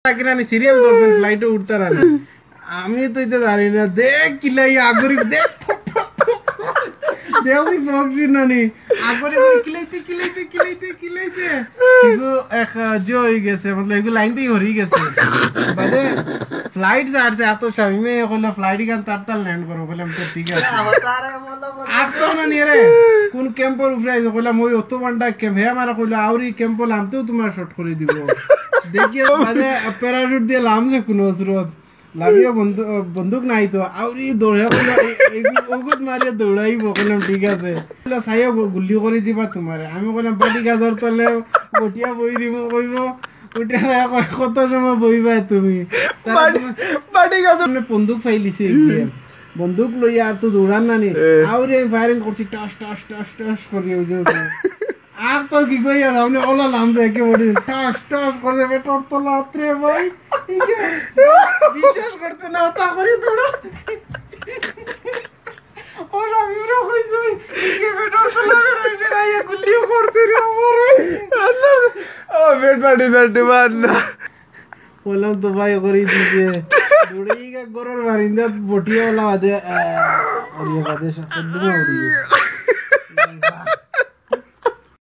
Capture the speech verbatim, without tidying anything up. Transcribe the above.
কিনা সিরিয়াল ধরছেন ফ্লাইটে উঠতার আগে আমি তো এটা জানি না দেখ কিলাই আগরি দেখ দেওই বকজি নানি আগরি কিলাইতে কিলাইতে কিলাইতে কিলাইতে এগো এক জো হই গেছে मतलब এগো লাইন দিয়ে হরি গেছে মানে ফ্লাইট যাচ্ছে এত সামনে কইলো ফ্লাইট গান তারতাল ল্যান্ড করব বললাম তো ঠিক আছে আসতো না নি রে কোন ক্যাম্পর উপরে আইছো কইলাম ওই অত বান্ডা ক্যাম্প হে আমারে কইলো আউরি ক্যাম্প লামতেও তোমার শর্ট করে দিব দেখিয়ে মানে প্যারাশুট দিয়ে লামছে কোনো জরুরত লাভিয়া বন্দুক বন্দুক নাই তো আউরি দৌড়া কইলো ওগুত মারিয়া দৌড়াইব কইলাম ঠিক আছে কইলো সাইয়া গুলি করে দিবা তোমারে আমি কইলাম বাড়ি গাজর তলে বটিয়া বই রিম কইব ওটা কত সময় বইবা তুমি বাড়ি গাজর বন্দুক ফাইলিছে বন্দুক লইয়া আর তো দৌড়ান না নি আউরি ফায়ারিং করছি টাস টাস টাস টাস করে ওই যে আর তো কি কই আর আপনি ওলা নাম দেখে বলি টাস টাস করে পেটর তো লাত্রে ভাই বিশ্বাস করতে না তা করে দৌড়া ওর আমি রো কইছি কি পেটর তো লাগে রে রাইয়া গুলিও করতে রে আমারে আল্লাহ ও পেট বাড়ি বাড়ি মারনা বললাম তো ভাই করি দিতে দৌড়েই গা গরর বারিন্দা বটিয়া ওলা বাদে আর ইয়ে বাদে সব দুমা উড়ি